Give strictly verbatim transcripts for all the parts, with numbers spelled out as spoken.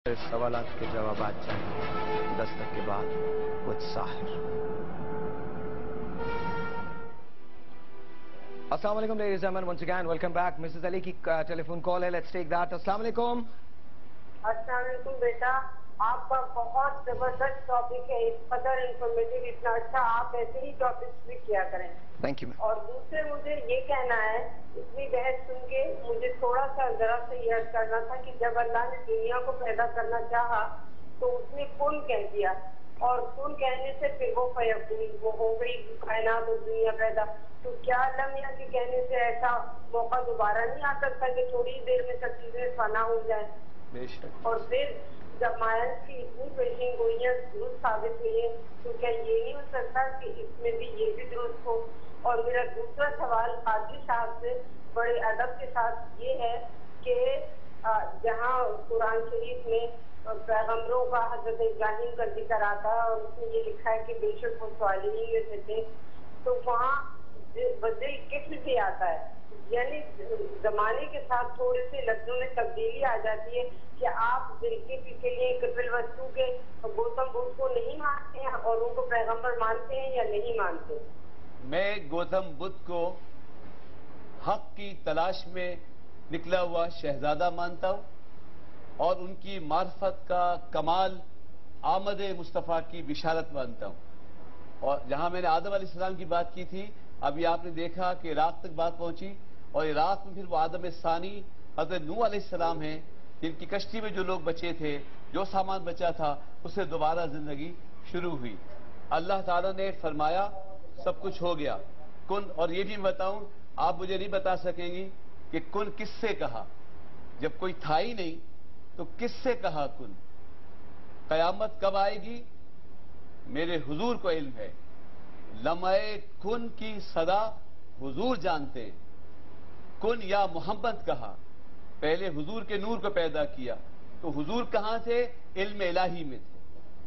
सवालात के जवाबात चाहिए दस्तक के बाद विद साहिर। अस्सलाम वालेकुम ladies and gentlemen, once again welcome back। Mrs Ali की टेलीफोन कॉल है, लेट्स टेक दैट। अस्सलाम वालेकुम। अस्सलाम वालेकुम बेटा, आपका बहुत जबरदस्त टॉपिक है, इस कदर इंफॉर्मेटिव, इतना अच्छा, आप ऐसे ही टॉपिक्स भी किया करें। Thank you. और दूसरे मुझे ये कहना है, इतनी बहस सुन के मुझे थोड़ा सा जरा सा ये अर्ज करना था कि जब अल्लाह ने दुनिया को पैदा करना चाहा तो उसने कुन कह दिया, और कुन कहने से फिर वो फयकुन, वो हो गई कायनात और दुनिया पैदा। तो क्या अल्लाह मियां के कहने से ऐसा मौका दोबारा नहीं आ सकता कि थोड़ी देर में सब चीजें फना हो जाए? और फिर जब मायन की इतनी पेशिंग गोइयां दुरुस्त साबित हुई है तो क्या ये नहीं हो सकता कि इसमें भी ये भी दुरुस्त हो? और मेरा दूसरा सवाल काजी साहब से बड़े अदब के साथ ये है कि जहाँ कुरान शरीफ में पैगम्बरों का हजरत इब्राहिम का जिक्र आता है और उसमें ये लिखा है कि बेशक वो सालिहीन में से थे, तो वहाँ बदल किस्म भी आता है, यानी जमाने के साथ थोड़े से लफ्जों में तब्दीली आ जाती है कि आप दिल के लिए कपिल वस्तु के गौतम बुद्ध को नहीं मानते हैं और उनको पैगम्बर मानते हैं या नहीं मानते? मैं गौतम बुद्ध को हक की तलाश में निकला हुआ शहजादा मानता हूं और उनकी मार्फत का कमाल आमद मुस्तफ़ा की बिशारत मानता हूं। और जहां मैंने आदम अलैहिस्सलाम की बात की थी, अभी आपने देखा कि इराक तक बात पहुंची और इराक में फिर वो आदम सानी हज़रत नूह अलैहिस्सलाम हैं, जिनकी कश्ती में जो लोग बचे थे, जो सामान बचा था, उससे दोबारा जिंदगी शुरू हुई। अल्लाह ताला ने फरमाया सब कुछ हो गया कुन। और ये भी मैं बताऊं, आप मुझे नहीं बता सकेंगी कि कुन किससे कहा, जब कोई था ही नहीं तो किससे कहा कुन। कयामत कब आएगी मेरे हुजूर को इल्म है, लम्हे कुन की सदा हुजूर जानते हैं। कुन या मोहम्मद कहा, पहले हुजूर के नूर को पैदा किया, तो हुजूर कहां थे? इल्म इलाही में थे।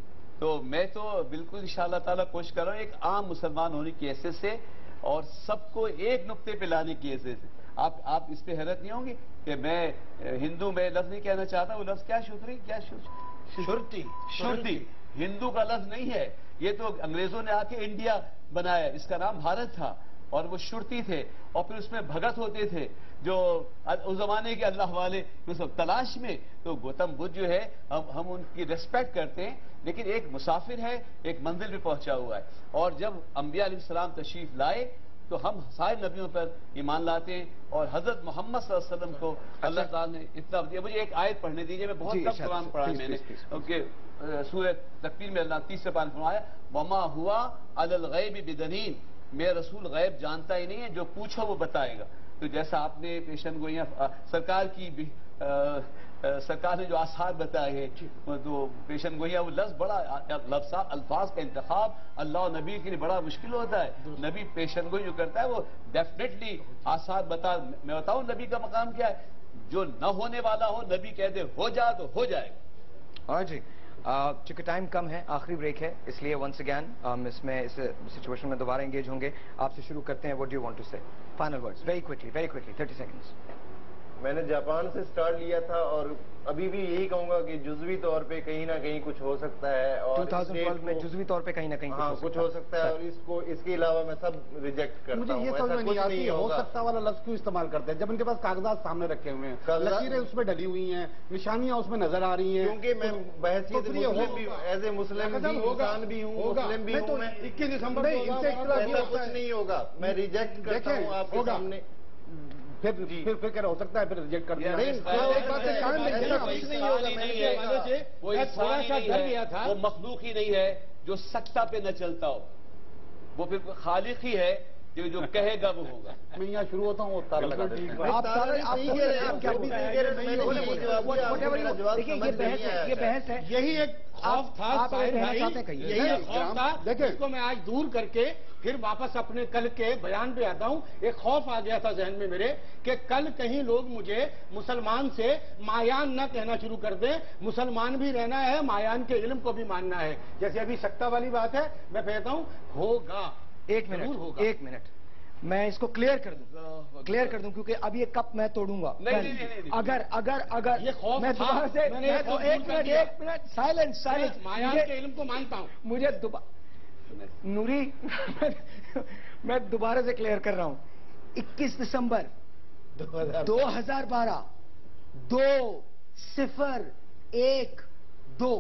तो मैं तो बिल्कुल इंशाअल्लाह ताला कोशिश कर रहा हूं एक आम मुसलमान होने की हैसियत से और सबको एक नुक्ते पे लाने की हैसियत से। आप आप इस पे हैरत नहीं होंगे कि मैं हिंदू में लफ्ज नहीं कहना चाहता, वो लफ्ज क्या शुतरी क्या शुरती शुरती हिंदू का लफ्ज नहीं है, ये तो अंग्रेजों ने आके इंडिया बनाया, इसका नाम भारत था और वो शुरती थे और फिर उसमें भगत होते थे जो उस जमाने के अल्लाह वाले उस तलाश में। तो गौतम बुद्ध जो है हम हम उनकी रिस्पेक्ट करते हैं, लेकिन एक मुसाफिर है, एक मंजिल पे पहुंचा हुआ है। और जब अंबिया अलैहिस्सलाम तशरीफ लाए तो हम सारे नबियों पर ईमान लाते हैं और हजरत मोहम्मद सल्लल्लाहु अलैहि वसल्लम को अल्लाह ताला ने इतना दिया। मुझे एक आयत पढ़ने दीजिए, मैं बहुत कम कुरान पढ़ा है मैंने, क्योंकि सूरह तकवीर में अल्लाह तीसरे पान फरमाया वमा हुआ अलल गैबि बिदनीन, मेरा रसूल गैब जानता ही नहीं है, जो पूछो वो बताएगा। तो जैसा आपने पेशन गोइयां सरकार की भी आ, आ, सरकार ने जो आसार बताए हैं, तो पेशन गोइयां वो लफ्ज बड़ा लफ्ज अल्फाज का इंतखाब अल्लाह और नबी के लिए बड़ा मुश्किल होता है। नबी पेशन गोई जो करता है वो डेफिनेटली आसार बता। मैं बताऊं नबी का मकाम क्या है, जो न होने वाला हो नबी कह दे हो जा तो हो जाएगा। और जी चूंकि टाइम कम है, आखिरी ब्रेक है, इसलिए वंस अगैन हम इसमें इस सिचुएशन में दोबारा एंगेज होंगे। आपसे शुरू करते हैं, what do you want to say? Final words very quickly very quickly thirty seconds. मैंने जापान से स्टार्ट लिया था और अभी भी यही कहूंगा कि जुज़वी तौर पे कहीं ना कहीं कुछ हो सकता है और दो हज़ार बारह में जुज़वी तौर पे कहीं ना कहीं हाँ, कुछ हो सकता है और इसको इसके अलावा मैं सब रिजेक्ट करता हूं। मुझे ये समझ नहीं आती है हो सकता वाला लफ्ज क्यों इस्तेमाल करते हैं जब उनके पास कागजात सामने रखे हुए हैं, लकीरें उसमें डली हुई हैं, निशानियां उसमें नजर आ रही हैं। क्योंकि मैं बहसीयत मुस्लिम भी एज ए मुस्लिम भी इंसान भी हूँ, मुस्लिम भी हूँ मैं। इक्कीस दिसंबर इनसे ऐसा कुछ नहीं होगा, मैं रिजेक्ट करता हूँ आपके सामने। फिर फिर फिर क्या हो सकता है, फिर रिजेक्ट कर दिया। नहीं, वो थोड़ा सा डर गया था, वो मखलूक ही नहीं है जो सत्ता पे न चलता हो, वो फिर खालिक ही है जो जो कहेगा वो होगा। मैं यहाँ शुरू होता हूँ ताला लगा देते हैं। आप ताला नहीं कह रहे, आप क्या भी नहीं कह रहे, मैंने ये जवाब देखिए ये बहस है, ये बहस है, यही एक खौफ था, यही एक खौफ था जिसको मैं आज दूर करके फिर वापस अपने कल के बयान पे आता हूँ। एक खौफ आ गया था जहन में मेरे कि कल कहीं लोग मुझे मुसलमान से मायान न कहना शुरू कर दें। मुसलमान भी रहना है, मायान के इल्म को भी मानना है। जैसे अभी सत्ता वाली बात है, मैं कहता हूँ होगा, एक मिनट एक मिनट मैं इसको क्लियर कर दूं, क्लियर कर दूं क्योंकि अब ये कप मैं तोड़ूंगा। नहीं, नहीं, नहीं, नहीं, अगर अगर अगर ये खौफ मैं दोबारा से मैं तो एक मिनट एक मिनट साइलेंस साइलेंस मायान के इल्म को मानता हूं, मुझे दोबारा नूरी मैं दोबारा से क्लियर कर रहा हूं। इक्कीस दिसंबर दो हजार बारह दो सिफर एक दो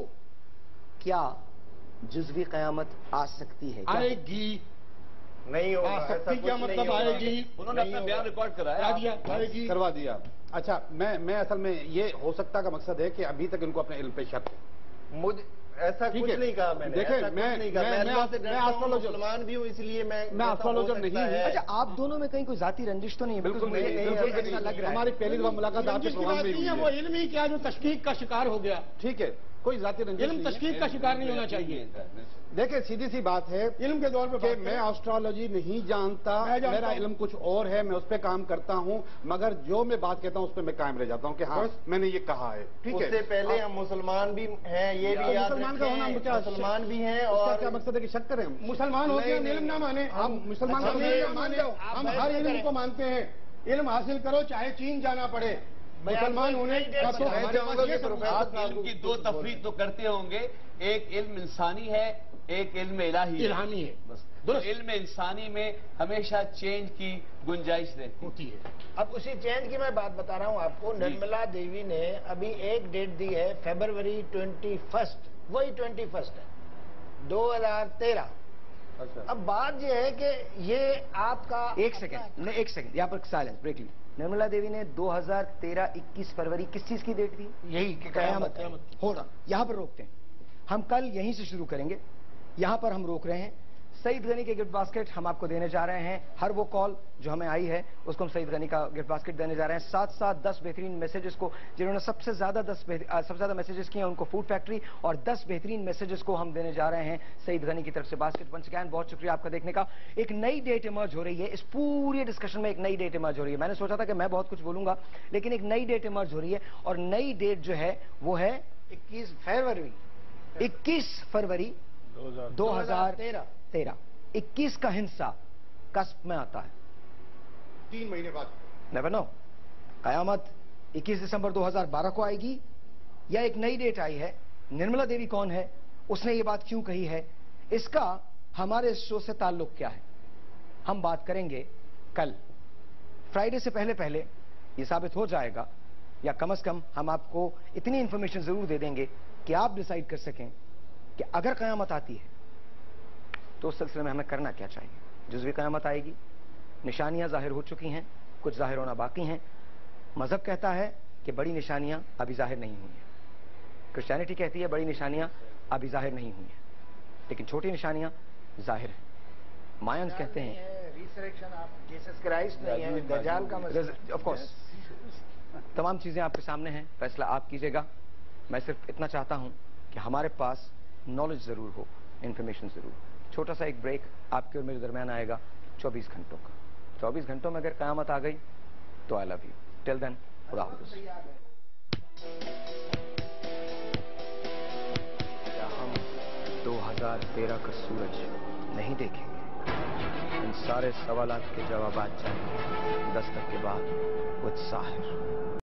क्या जुज़वी क़यामत आ सकती है? आएगी नहीं होगा, आ ऐसा सकती कुछ क्या नहीं मतलब होगा। आएगी? उन्होंने अपना बयान रिकॉर्ड कराया, दिया आएगी करवा दिया। अच्छा, मैं मैं असल में ये हो सकता का मकसद है कि अभी तक इनको अपने इल्म पे शक है। मुझे ऐसा ठीक कुछ है। नहीं कहा मैंने। देखें, ऐसा कुछ मैं- नहीं कहा। मैं- मैं मैं अल्लाह से मैं डरता हूं, एस्ट्रोलॉजर- मुसलमान भी हूँ, इसलिए मैं मैं ऐसा एस्ट्रोलॉजर हो नहीं सकता हूं। है। अच्छा, आप दोनों में कहीं कोई जाती रंजिश तो नहीं है? बिल्कुल नहीं, नहीं, बिल्कुल ऐसा नहीं। लग रहा है। हमारी पहली दफा मुलाकात आपके जिसकी प्रोग्राम बात में नहीं है हुई वो है। इल्म ही क्या जो तशकीक का शिकार हो गया। ठीक है, कोई जाति रंजिश इल्म नहीं है। तशकीक का शिकार नहीं होना चाहिए। देखिए, सीधी सी बात है इल्म के दौर पे कि बात मैं करें। एस्ट्रोलॉजी नहीं जानता, मैं जानता मेरा हूं। इल्म कुछ और है, मैं उस पर काम करता हूं, मगर जो मैं बात कहता हूं उस पर मैं कायम रह जाता हूं कि हाँ मैंने ये कहा है। ठीक है, उससे पहले हम मुसलमान भी हैं, ये भी तो याद मुसलमान का होना रखें, क्या मुसलमान भी हैं उसका और क्या मकसद है कि शक करें हम? मुसलमान होते हैं नहीं, इल्म ना माने, हम मुसलमान हम नहीं इल्म माने, हम हर इल्म को मानते हैं। इल्म हासिल करो चाहे चीन जाना पड़े, मुसलमान होने का तो मैं हमारे चाहूंगा पास ये कि सब प्रोफेसर आप साहब इल्म की को दो कुछ तफरीक बोलें। तो करते होंगे, एक इल्म इंसानी है, एक इल्म इलाही है। इल्हामी है, बस तो दुरुस्त। इल्म इंसानी में हमेशा चेंज की गुंजाइश रहती होती है। अब उसी चेंज की मैं बात बता रहा हूँ आपको। निर्मला देवी ने अभी एक डेट दी है, फरवरी ट्वेंटी फर्स्ट, वही ट्वेंटी फर्स्ट है दो हजार तेरह। अच्छा, अब बात यह है कि ये आपका एक सेकंड नहीं, एक सेकंड यहाँ पर साइलेंस ब्रेक ली। निर्मला देवी ने दो हजार तेरह इक्कीस फरवरी किस चीज की डेट दी? यही कि कयामत। कयामत। होल्ड ऑन, यहां पर रोकते हैं। हम कल यहीं से शुरू करेंगे, यहां पर हम रोक रहे हैं। सईद गनी के गिफ्ट बास्केट हम आपको देने जा रहे हैं। हर वो कॉल जो हमें आई है उसको हम सईद गनी का गिफ्ट बास्केट देने जा रहे हैं। साथ साथ दस बेहतरीन मैसेजेस को जिन्होंने सबसे ज्यादा दस सबसे ज्यादा मैसेजेस किए हैं उनको फूड फैक्ट्री, और दस बेहतरीन मैसेजेस को हम देने जा रहे हैं सईद गनी की तरफ से बास्केट। वंस अगेन बहुत शुक्रिया आपका देखने का। एक नई डेट इमर्ज हो रही है, इस पूरी डिस्कशन में एक नई डेट इमर्ज हो रही है। मैंने सोचा था कि मैं बहुत कुछ बोलूंगा, लेकिन एक नई डेट इमर्ज हो रही है, और नई डेट जो है वो है इक्कीस फरवरी इक्कीस फरवरी दो हजार तेरह। इक्कीस का हिस्सा कस्ब में आता है, तीन महीने बाद। नेवर नो, कयामत इक्कीस दिसंबर दो हजार बारह को आएगी या एक नई डेट आई है। निर्मला देवी कौन है, उसने ये बात क्यों कही है, इसका हमारे शो से ताल्लुक क्या है, हम बात करेंगे कल। फ्राइडे से पहले पहले ये साबित हो जाएगा, या कम से कम हम आपको इतनी इंफॉर्मेशन जरूर दे देंगे कि आप डिसाइड कर सकें कि अगर कयामत आती है तो उस सिलसिले में हमें करना क्या चाहिए। जुज़वी क़यामत आएगी, निशानियां जाहिर हो चुकी हैं, कुछ जाहिर होना बाकी हैं। मजहब कहता है कि बड़ी निशानियां अभी जाहिर नहीं हुई हैं, क्रिश्चियनिटी कहती है बड़ी निशानियां अभी जाहिर नहीं हुई हैं, लेकिन छोटी निशानियां जाहिर हैं। मायंस कहते हैं रिसरेक्शन ऑफ जीसस क्राइस्ट नहीं है, दज्जाल का मसला। ऑफ कोर्स तमाम चीजें आपके सामने हैं, फैसला आप कीजिएगा। मैं सिर्फ इतना चाहता हूं कि हमारे पास नॉलेज जरूर हो, इंफॉर्मेशन जरूर। छोटा सा एक ब्रेक आपके और मेरे दरमियान आएगा चौबीस घंटों का। चौबीस घंटों में अगर कयामत आ गई तो I love you. Till then, खुदा हाफिज़। क्या हम दो हजार तेरह का सूरज नहीं देखेंगे? इन सारे सवालात के जवाब जानेंगे दस्तक के बाद विद साहिर।